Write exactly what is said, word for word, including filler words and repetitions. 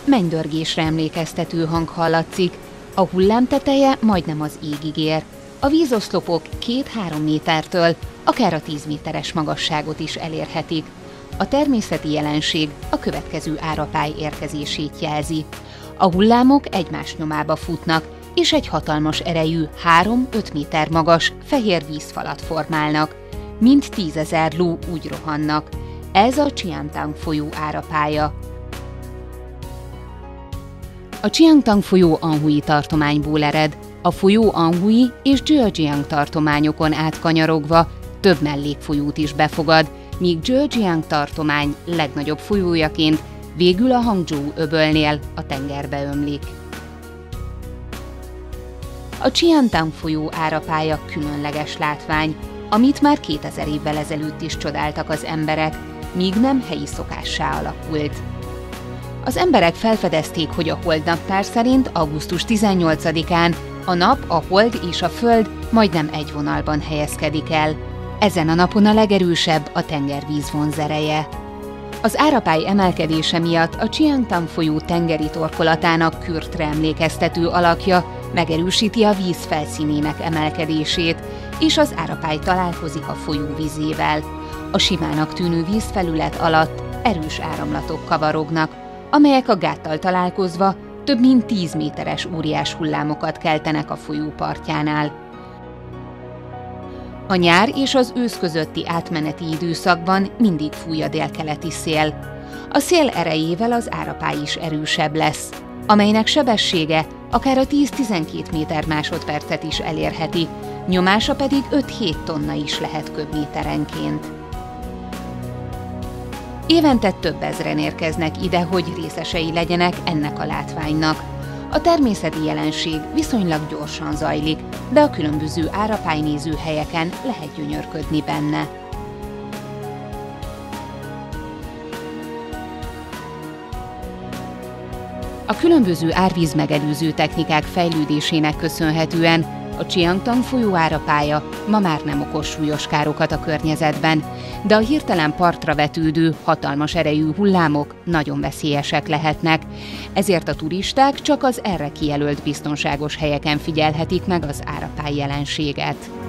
mennydörgésre emlékeztető hang hallatszik, a hullám teteje majdnem az égig ér. A vízoszlopok két-három métertől akár a tíz méteres magasságot is elérhetik. A természeti jelenség a következő árapály érkezését jelzi. A hullámok egymás nyomába futnak, és egy hatalmas erejű, három-öt méter magas, fehér vízfalat formálnak. Mind tízezer ló úgy rohannak. Ez a Chiangtang folyó árapálya. A Chiangtang folyó Anhui tartományból ered, a folyó Anhui és Zhejiang tartományokon átkanyarogva több mellékfolyót is befogad, míg Zhejiang tartomány legnagyobb folyójaként végül a Hangzhou-öbölnél a tengerbe ömlik. A Chiangtang folyó árapálya különleges látvány, amit már kétezer évvel ezelőtt is csodáltak az emberek, míg nem helyi szokássá alakult. Az emberek felfedezték, hogy a holdnaptár szerint augusztus tizennyolcadikán a nap, a hold és a föld majdnem egy vonalban helyezkedik el. Ezen a napon a legerősebb a tengervíz vonzereje. Az árapály emelkedése miatt a Chiangtang folyó tengeri torkolatának kürtre emlékeztető alakja megerősíti a víz felszínének emelkedését, és az árapály találkozik a folyó vízével. A simának tűnő vízfelület alatt erős áramlatok kavarognak, amelyek a gáttal találkozva több mint tíz méteres óriás hullámokat keltenek a folyó partjánál. A nyár és az ősz közötti átmeneti időszakban mindig fúj a délkeleti szél. A szél erejével az árapály is erősebb lesz, amelynek sebessége akár a tíz-tizenkét méter másodpercet is elérheti, nyomása pedig öt-hét tonna is lehet köbméterenként. Évente több ezren érkeznek ide, hogy részesei legyenek ennek a látványnak. A természeti jelenség viszonylag gyorsan zajlik, de a különböző árapálynéző helyeken lehet gyönyörködni benne. A különböző árvíz megelőző technikák fejlődésének köszönhetően a Chiangtang folyó árapálya ma már nem okoz súlyos károkat a környezetben, de a hirtelen partra vetődő, hatalmas erejű hullámok nagyon veszélyesek lehetnek, ezért a turisták csak az erre kijelölt biztonságos helyeken figyelhetik meg az árapály jelenséget.